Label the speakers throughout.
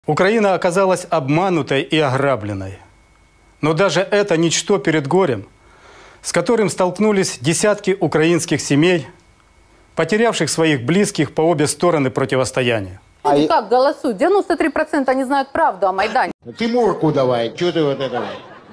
Speaker 1: Украина оказалась обманутой и ограбленной. Но даже это ничто перед горем, с которым столкнулись десятки украинских семей, потерявших своих близких по обе стороны противостояния.
Speaker 2: Люди как голосуют? 93% не знают правду о Майдане.
Speaker 3: Ты Мурку давай, что ты вот это?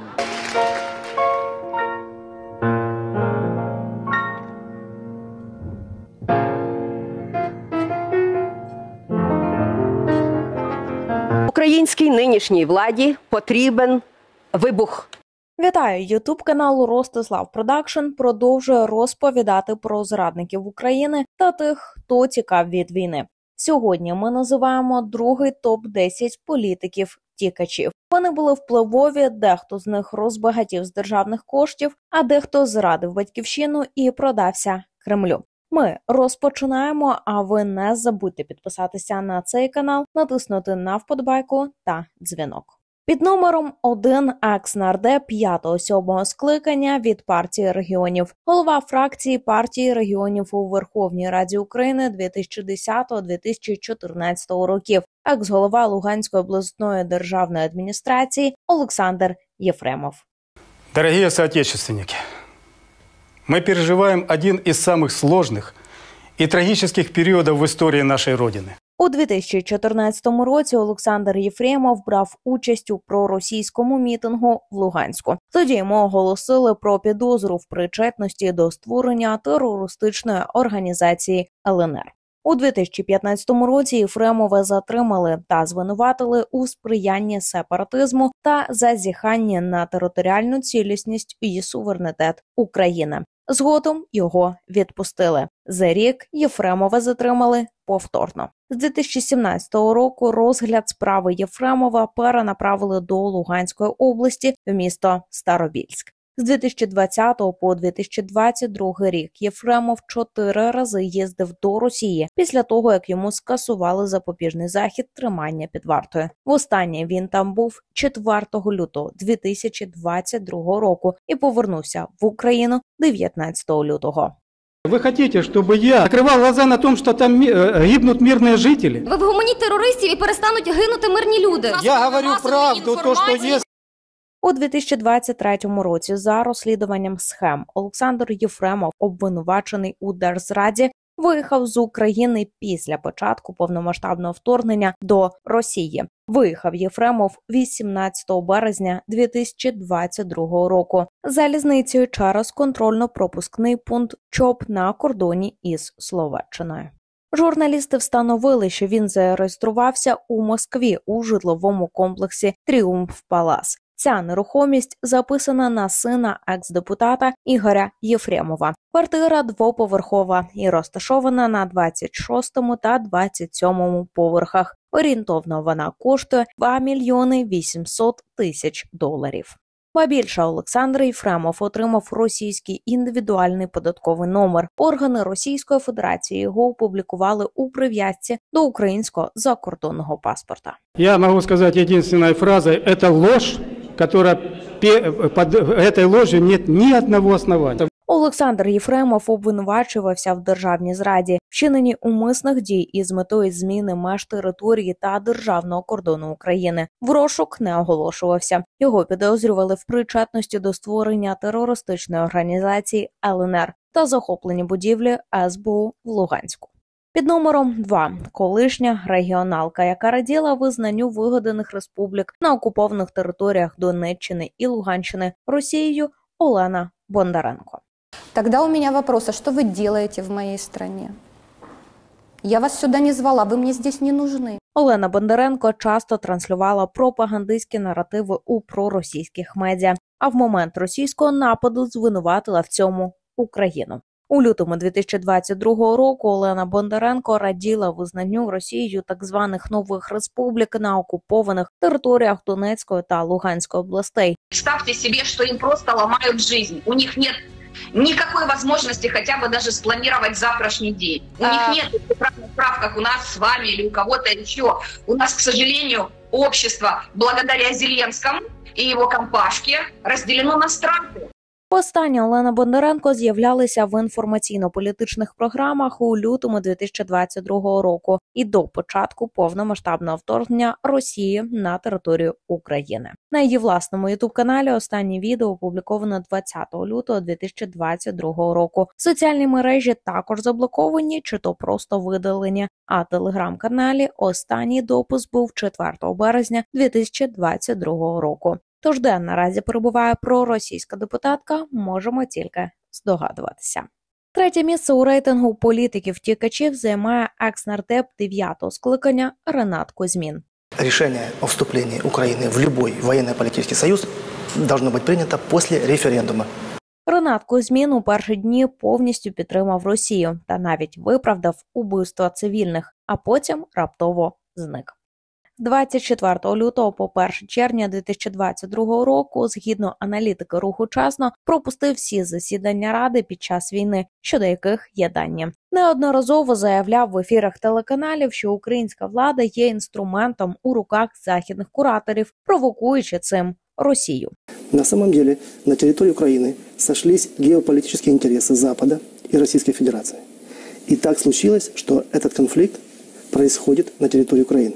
Speaker 4: Українській нинішній владі потрібен вибух.
Speaker 5: Вітаю! Ютуб канал Ростислав Продакшн продовжує розповідати про зрадників України та тих, хто тікав від війни. Сьогодні ми називаємо другий топ-10 політиків-тікачів. Вони були впливові, дехто з них розбагатів з державних коштів, а дехто зрадив батьківщину і продався Кремлю. Ми розпочинаємо, а ви не забудьте підписатися на цей канал, натиснути на вподобайку та дзвінок. Під номером 1 екс-нардеп 5-7 скликання від партії регіонів, голова фракції партії регіонів у Верховній Раді України 2010-2014 років, екс-голова Луганської обласної державної адміністрації Олександр Єфремов.
Speaker 1: Дорогие соотечественники, мы переживаем один из самых сложных и трагических периодов в истории нашей Родины.
Speaker 5: У 2014 році Олександр Єфремов брав участь у проросійському мітингу в Луганську. Тоді йому оголосили про підозру в причетності до створення терористичної організації ЛНР. У 2015 році Єфремова затримали та звинуватили у сприянні сепаратизму та зазіханні на територіальну цілісність і суверенітет України. Згодом його відпустили. За рік Єфремова затримали повторно. З 2017 року розгляд справи Єфремова перенаправили до Луганської області в місто Старобільськ. З 2020 по 2022 рік Єфремов 4 рази їздив до Росії після того, як йому скасували запобіжний захід тримання під вартою. Востаннє він там був 4 лютого 2022 року і повернувся в Україну 19 лютого.
Speaker 1: Вы хотите, чтобы я закрывал глаза на том, что там гибнут мирные жители?
Speaker 6: Ви вгомоніть терористів і перестануть гинути мирні люди.
Speaker 1: Я говорю правду, то, что есть.
Speaker 5: У 2023 році за розслідуванням схем Олександр Єфремов, обвинувачений у держзраді, виїхав з України після початку повномасштабного вторгнення до Росії. Виїхав Єфремов 18 березня 2022 року залізницею через контрольно-пропускний пункт ЧОП на кордоні із Словаччиною. Журналісти встановили, що він зареєструвався у Москві у житловому комплексі «Тріумф Палас». Ця нерухомість записана на сина екс-депутата Ігоря Єфремова. Квартира двоповерхова і розташована на 26 та 27 поверхах. Орієнтовно вона коштує $2 мільйони 800 тисяч доларів. Ба більше, Олександр Єфремов отримав російський індивідуальний податковий номер. Органи Російської Федерації його опублікували у прив'язці до українського закордонного паспорта.
Speaker 1: Я могу сказать единственной фразой: это ложь, которая под этой ложью нет ни одного основания.
Speaker 5: Олександр Єфремов обвинувачувався в державній зраді, вчиненні умисних дій із метою зміни меж території та державного кордону України. В розшук не оголошувався. Його підозрювали в причетності до створення терористичної організації ЛНР та захоплення будівлі СБУ в Луганську. Під номером 2 – колишня регіоналка, яка раділа визнанню вигаданих республік на окупованих територіях Донеччини і Луганщини Росією Олена Бондаренко.
Speaker 6: Тогда у меня вопрос, а что вы делаете в моей стране? Я вас сюда не звала, вы мне здесь не нужны.
Speaker 5: Олена Бондаренко часто транслювала пропагандистські наративи у проросійських медіа, а в момент російського нападу звинуватила в цьому Україну. У лютому 2022 року Олена Бондаренко раділа визнанню Росією так званих нових республік на окупованих територіях Донецької та Луганської областей.
Speaker 7: Представьте себе, что им просто ломают жизнь. У них нет никакой возможности хотя бы даже спланировать завтрашний день. У них нет правных прав, как у нас с вами или у кого-то еще. У нас, к сожалению, общество благодаря Зеленскому и его компашке разделено на страты.
Speaker 5: Востаннє Олена Бондаренко з'являлася в інформаційно-політичних програмах у лютому 2022 року і до початку повномасштабного вторгнення Росії на територію України. На її власному ютуб-каналі останнє відео опубліковано 20 лютого 2022 року. Соціальні мережі також заблоковані чи то просто видалені, а телеграм-каналі останній допис був 4 березня 2022 року. Тож де наразі перебуває проросійська депутатка, можемо тільки здогадуватися. Третє місце у рейтингу політиків-втікачів займає екс-нардеп 9-го скликання Ренат Кузьмін.
Speaker 8: Решение о вступлении Украины в любой военно-политический союз должно быть принято после референдума.
Speaker 5: Ренат Кузьмін у перші дні повністю підтримав Росію та навіть виправдав убивства цивільних, а потім раптово зник. 24 лютого по 1 червня 2022 року, згідно аналітики руху «Чесно», пропустив всі засідання Ради під час війни, щодо яких є дані. Неодноразово заявляв в ефірах телеканалів, що українська влада є інструментом у руках західних кураторів, провокуючи цим Росію.
Speaker 8: На самом деле на территории Украины сошлись геополитические интересы Запада и Российской Федерации. И так случилось, что этот конфликт происходит на территории Украины.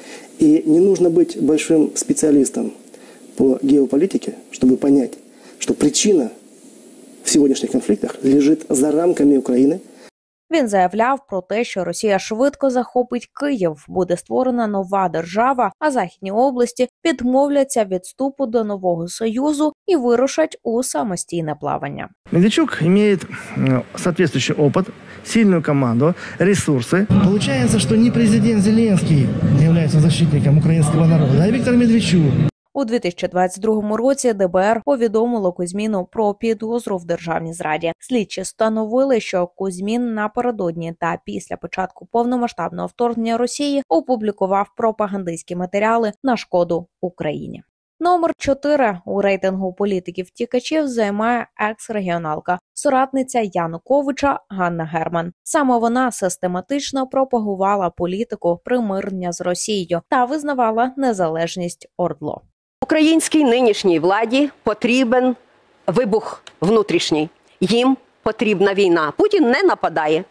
Speaker 8: И не нужно быть большим специалистом по геополитике, чтобы понять, что причина в сегодняшних конфликтах лежит за рамками Украины.
Speaker 5: Він заявляв про те, що Росія швидко захопить Київ, буде створена нова держава, а західні області відмовляться від вступу до нового союзу і вирушать у самостійне плавання.
Speaker 9: Медведчук имеет соответствующий опыт, сильную команду, ресурсы. Получается, что не президент Зеленский является защитником украинского народа, а Виктор Медведчук.
Speaker 5: У 2022 році ДБР повідомило Кузьміну про підозру в державній зраді. Слідчі встановили, що Кузьмін напередодні та після початку повномасштабного вторгнення Росії опублікував пропагандистські матеріали на шкоду Україні. Номер 4 у рейтингу політиків-втікачів займає екс-регіоналка, соратниця Януковича Ганна Герман. Саме вона систематично пропагувала політику примирення з Росією та визнавала незалежність ОРДЛО.
Speaker 4: Українській нинішній владі потрібен вибух внутрішній. Їм потрібна війна. Путін не нападає.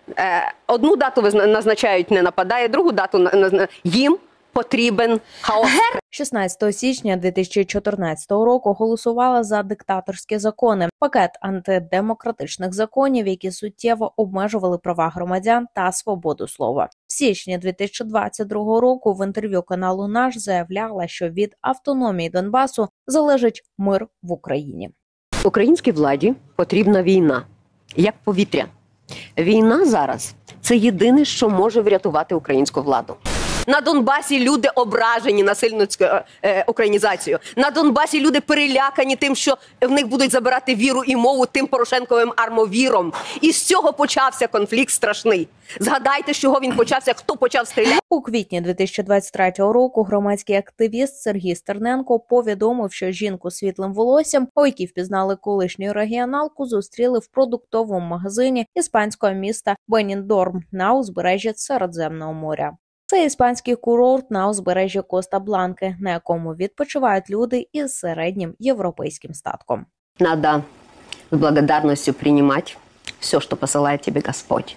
Speaker 4: Одну дату назначають, не нападає, другу дату їм потрібен хаос.
Speaker 5: 16 січня 2014 року голосувала за диктаторські закони, пакет антидемократичних законів, які суттєво обмежували права громадян та свободу слова. В січні 2022 року в інтерв'ю каналу «Наш» заявляла, що від автономії Донбасу залежить мир в Україні.
Speaker 4: Українській владі потрібна війна, як повітря. Війна зараз – це єдине, що може врятувати українську владу. На Донбасі люди ображені насильницькою українізацією. На Донбасі люди перелякані тим, що в них будуть забирати віру і мову тим порошенковим армовіром. І з цього почався конфлікт страшний. Згадайте, з чого він почався, хто почав стріляти.
Speaker 5: У квітні 2023 року громадський активіст Сергій Стерненко повідомив, що жінку з світлим волоссям, у якій впізнали колишню регіоналку, зустріли в продуктовому магазині іспанського міста Беніндорм на узбережжі Середземного моря. Це іспанський курорт на узбережжі Коста-Бланки, на якому відпочивають люди із середнім європейським статком.
Speaker 4: Надо з благодарністю приймати все, що посилає тобі Господь.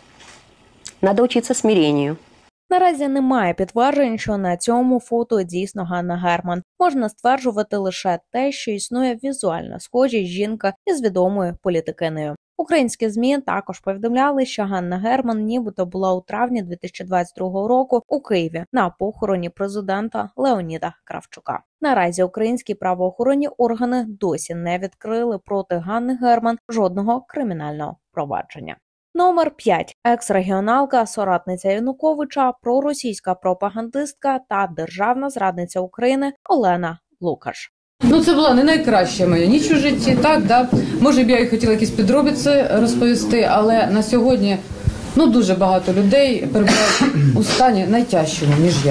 Speaker 4: Надо вчитися смиренню.
Speaker 5: Наразі немає підтверджень, що на цьому фото дійсно Ганна Герман. Можна стверджувати лише те, що існує візуальна схожість жінка із відомою політикинею. Українські ЗМІ також повідомляли, що Ганна Герман нібито була у травні 2022 року у Києві на похороні президента Леоніда Кравчука. Наразі українські правоохоронні органи досі не відкрили проти Ганни Герман жодного кримінального провадження. Номер 5. Екс-регіоналка, соратниця Януковича, проросійська пропагандистка та державна зрадниця України Олена Лукаш.
Speaker 2: Це була не найкраща моя ніч у житті, так, да. Може б я і хотіла якісь підробиці розповісти, але на сьогодні дуже багато людей перебувають у стані найтяжчому, ніж я.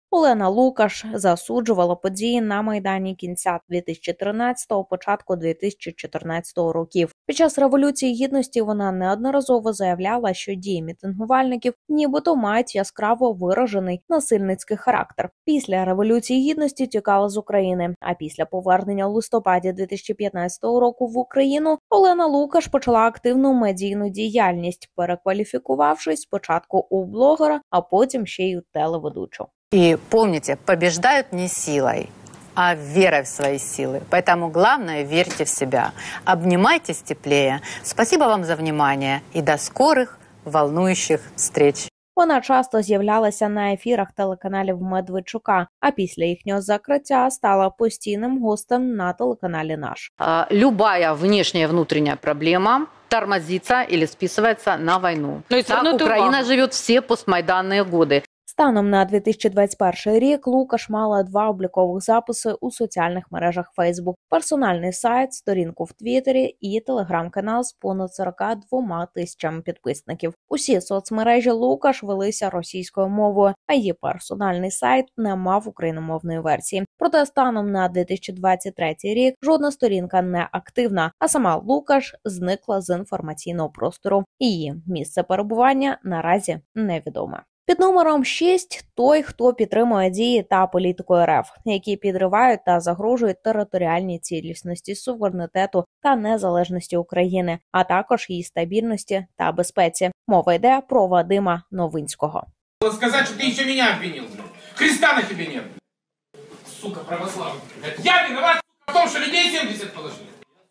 Speaker 5: Олена Лукаш засуджувала події на Майдані кінця 2013-го, початку 2014 років. Під час Революції Гідності вона неодноразово заявляла, що дії мітингувальників нібито мають яскраво виражений насильницький характер. Після Революції Гідності тікала з України, а після повернення у листопаді 2015 року в Україну Олена Лукаш почала активну медійну діяльність, перекваліфікувавшись спочатку у блогера, а потім ще й у телеведучу.
Speaker 10: И помните, побеждают не силой, а верой в свои силы. Поэтому главное, верьте в себя. Обнимайтесь теплее. Спасибо вам за внимание и до скорых волнующих встреч.
Speaker 5: Вона часто з'являлася на ефірах телеканалів Медведчука, а після їхнього закриття стала постійним гостем на телеканалі «Наш».
Speaker 11: Любая внешняя и внутренняя проблема тормозится или списывается на войну. Так Украина живет все постмайданные годы.
Speaker 5: Станом на 2021 рік Лукаш мала 2 облікових записи у соціальних мережах Facebook, персональний сайт, сторінку в Твіттері і телеграм-канал з понад 42 тисячами підписників. Усі соцмережі Лукаш велися російською мовою, а її персональний сайт не мав україномовної версії. Проте станом на 2023 рік жодна сторінка не активна, а сама Лукаш зникла з інформаційного простору. Її місце перебування наразі невідоме. Під номером 6 – той, хто підтримує дії та політику РФ, які підривають та загрожують територіальній цілісності, суверенітету та незалежності України, а також її стабільності та безпеці. Мова йде про Вадима Новинського.
Speaker 12: Сказати, що ти ще мене обвинив. Христа на тебе нет. Сука православна. Я виноват в том, что людей 70 положили.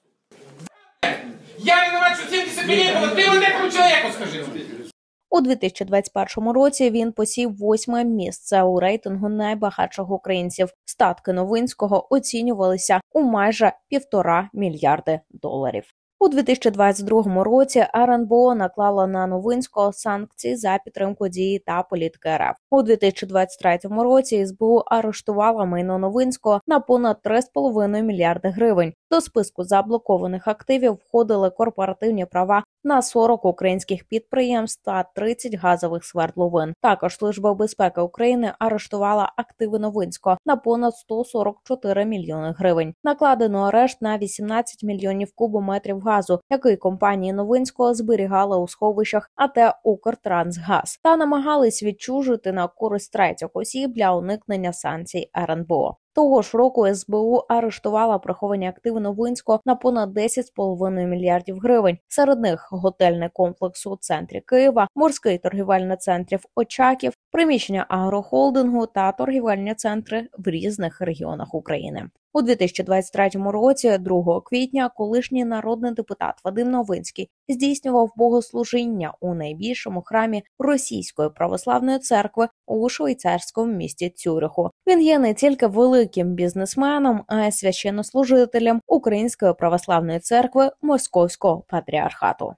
Speaker 12: Я виноват, что 70 людей было. Ты вот этому человеку скажи.
Speaker 5: У 2021 році він посів 8-ме місце у рейтингу найбагатших українців. Статки Новинського оцінювалися у майже $1,5 мільярди. У 2022 році РНБО наклала на Новинського санкції за підтримку дії та політики РФ. У 2023 році СБУ арештувала майно Новинського на понад 3,5 мільярди гривень. До списку заблокованих активів входили корпоративні права на 40 українських підприємств та 30 газових свердловин. Також Служба безпеки України арештувала активи Новинського на понад 144 мільйони гривень. Накладено арешт на 18 мільйонів кубометрів газу, який компанії Новинського зберігали у сховищах АТ «Укртрансгаз» та намагались відчужити на користь третіх осіб для уникнення санкцій РНБО. Того ж року СБУ арештувала приховані активи Новинського на понад 10,5 мільярдів гривень. Серед них готельний комплекс у центрі Києва, морський торгівельний центр Очаків, приміщення агрохолдингу та торгівельні центри в різних регіонах України. У 2023 році, 2 квітня, колишній народний депутат Вадим Новинський здійснював богослужіння у найбільшому храмі Російської православної церкви у швейцарському місті Цюриху. Він є не тільки великим бізнесменом, а й священнослужителем Української православної церкви Московського патріархату.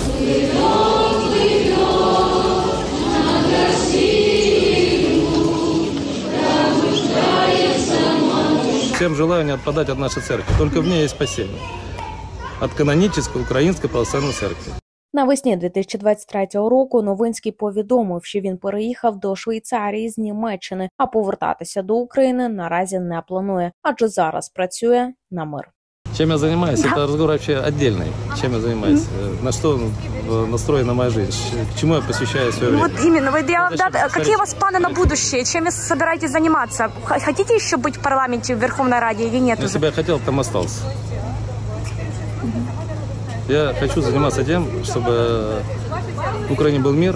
Speaker 13: Всем желаю не отпадать от нашей церкви. Только в ней есть спасение. От канонической Української православної церкви.
Speaker 5: Навесні 2023 року Новинський повідомив, що він переїхав до Швейцарії з Німеччини, а повертатися до України наразі не планує, адже зараз працює на мир.
Speaker 13: Чем я занимаюсь? Это разговор вообще отдельный. Чем я занимаюсь? На что настроена моя жизнь? К чему я посвящаю свое время?
Speaker 14: Вот именно. Какие у вас планы на будущее? Чем вы собираетесь заниматься? Хотите еще быть в парламенте, в Верховной Раде или нет?
Speaker 13: Если бы я хотел, там остался. Я хочу заниматься тем, чтобы в Украине был мир.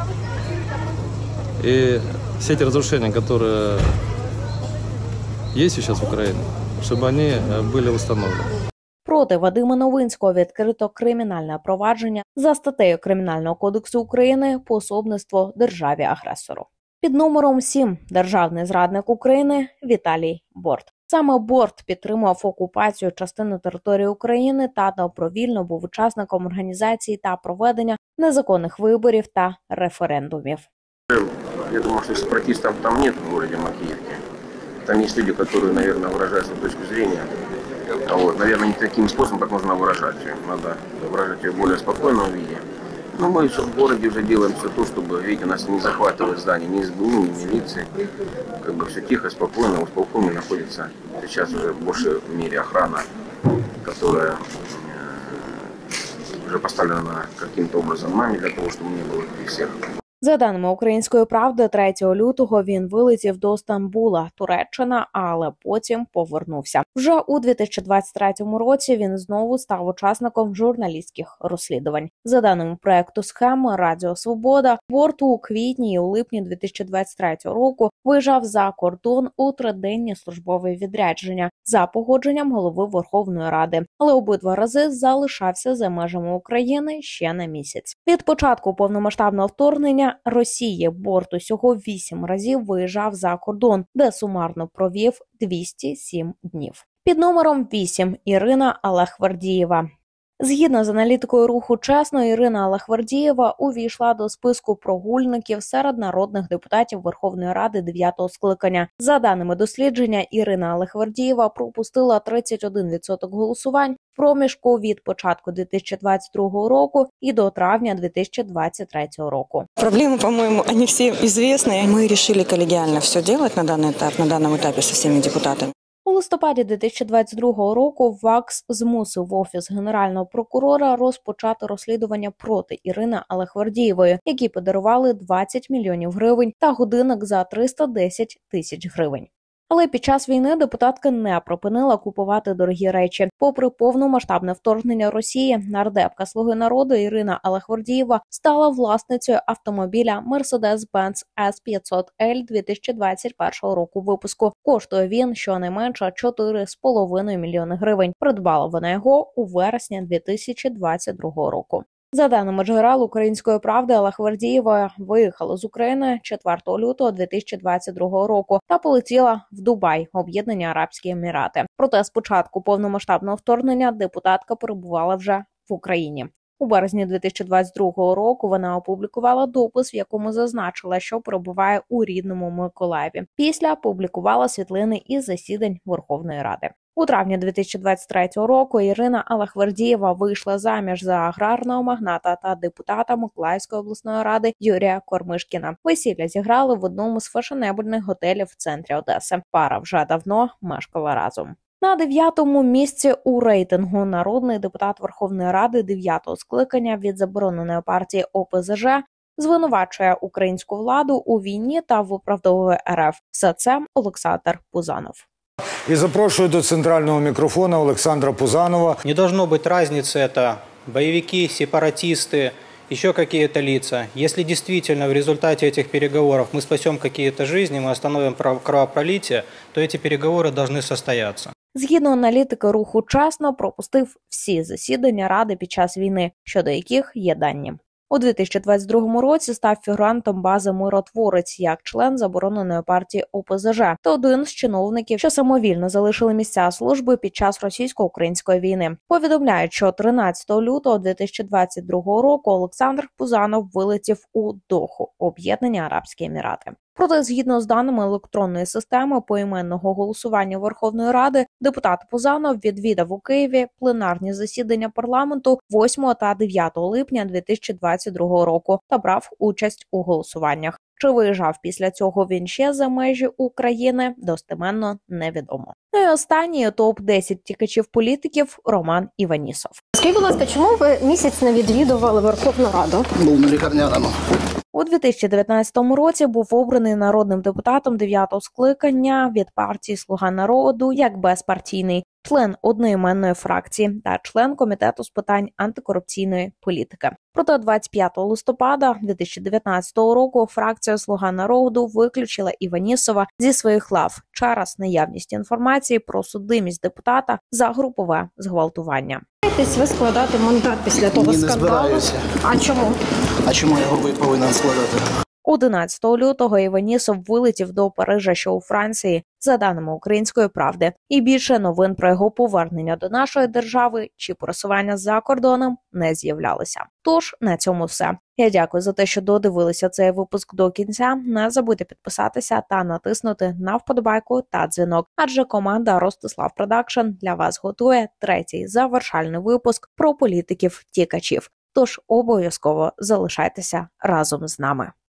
Speaker 13: И все эти разрушения, которые есть сейчас в Украине, щоб вони були встановлені.
Speaker 5: Проти Вадима Новинського відкрито кримінальне провадження за статтею Кримінального кодексу України «Пособництво державі-агресору». Під номером 7 державний зрадник України Віталій Борт. Саме Борт підтримував окупацію частини території України та добровільно був учасником організації та проведення незаконних виборів та референдумів.
Speaker 15: Я думаю, что сепаратистов там нет в городе Макеевке. Там есть люди, которые, наверное, выражают свою точку зрения. Вот. Наверное, не таким способом, как нужно выражать ее. Надо выражать ее в более спокойном виде. Ну, мы в городе уже делаем все то, чтобы, видите, нас не захватывает здание, ни СБУ, ни милиции. Как бы все тихо, спокойно. У сполкома находится сейчас уже больше в мире охрана, которая уже поставлена каким-то образом нами для того, чтобы не было при всех.
Speaker 5: За даними «Української правди», 3 лютого він вилетів до Стамбула, Туреччина, але потім повернувся. Вже у 2023 році він знову став учасником журналістських розслідувань. За даними проекту «Схема» Радіо Свобода, борт у квітні і у липні 2023 року виїжджав за кордон у 3-денні службове відрядження за погодженням голови Верховної Ради, але обидва рази залишався за межами України ще на місяць. Від початку повномасштабного вторгнення Росії борт усього 8 разів виїжджав за кордон, де сумарно провів 207 днів. Під номером 8 Ірина Аллахвердієва. Згідно з аналітикою руху «Чесно», Ірина Аллахвердієва увійшла до списку прогульників серед народних депутатів Верховної Ради 9-го скликання. За даними дослідження, Ірина Аллахвердієва пропустила 31% голосувань в проміжку від початку 2022 року і до травня 2023 року.
Speaker 16: Проблемы, по-моему, они все известны. Мы решили коллегиально все делать на данном этапе со всеми депутатами.
Speaker 5: У листопаді 2022 року ВАКС змусив Офіс Генерального прокурора розпочати розслідування проти Ірини Аллахвердієвої, які подарували 20 мільйонів гривень та годинник за 310 тисяч гривень. Але під час війни депутатка не припинила купувати дорогі речі. Попри повномасштабне вторгнення Росії, нардепка «Слуги народу» Ірина Аллахвердієва стала власницею автомобіля Mercedes-Benz S500L 2021 року випуску. Коштує він щонайменше 4,5 мільйони гривень. Придбала вона його у вересні 2022 року. За даними джерел «Української правди», Аллахвердієва виїхала з України 4 лютого 2022 року та полетіла в Дубай, Об'єднані Арабські Емірати. Проте з початку повномасштабного вторгнення депутатка перебувала вже в Україні. У березні 2022 року вона опублікувала допис, в якому зазначила, що перебуває у рідному Миколаєві. Після публікувала світлини із засідань Верховної Ради. У травні 2023 року Ірина Аллахвердієва вийшла заміж за аграрного магната та депутата Миколаївської обласної ради Юрія Кормишкіна. Весілля зіграли в одному з фешенебельних готелів в центрі Одеси. Пара вже давно мешкала разом. На 9-му місці у рейтингу народний депутат Верховної Ради 9-го скликання від забороненої партії ОПЗЖ звинувачує українську владу у війні та виправдовує РФ. Все це Олександр Пузанов.
Speaker 17: І запрошую до центрального мікрофона Олександра Пузанова.
Speaker 18: Не должно быть разницы, это боевики, сепаратисты, еще какие-то лица. Если действительно в результате этих переговоров мы спасем какие-то жизни, мы остановим кровопролитие, то эти переговоры должны состояться.
Speaker 5: Згідно аналітики руху «Чесно», пропустив всі засідання Ради під час війни, щодо яких є дані. У 2022 році став фігурантом бази «Миротворець» як член забороненої партії ОПЗЖ та один з чиновників, що самовільно залишили місця служби під час російсько-української війни. Повідомляють, що 13 лютого 2022 року Олександр Пузанов вилетів у Доху, Об'єднані Арабські Емірати. Проте, згідно з даними електронної системи поіменного голосування Верховної Ради, депутат Пузанов відвідав у Києві пленарні засідання парламенту 8 та 9 липня 2022 року та брав участь у голосуваннях. Чи виїжджав після цього він ще за межі України, достеменно невідомо. Ну і останній топ-10 тікачів-політиків Роман Іванісов.
Speaker 19: Скажіть, будь ласка, чому ви місяць не відвідували Верховну Раду?
Speaker 8: Був на лікарняному.
Speaker 5: У 2019 році був обраний народним депутатом 9-го скликання від партії «Слуга народу» як безпартійний, член одноіменної фракції та член Комітету з питань антикорупційної політики. Проте 25 листопада 2019 року фракція «Слуга народу» виключила Іванісова зі своїх лав через наявність інформації про судимість депутата за групове зґвалтування.
Speaker 19: Ви складати мандат після того скандалу?
Speaker 8: Не збираюся.
Speaker 19: А чому?
Speaker 8: А чому я його повинен складати?
Speaker 5: 11 лютого Іванісов вилетів до Парижа, що у Франції, за даними «Української правди». І більше новин про його повернення до нашої держави чи просування за кордоном не з'являлися. Тож, на цьому все. Я дякую за те, що додивилися цей випуск до кінця. Не забудьте підписатися та натиснути на вподобайку та дзвінок. Адже команда Ростислав Продакшн для вас готує 3-й завершальний випуск про політиків-тікачів. Тож обов'язково залишайтеся разом з нами.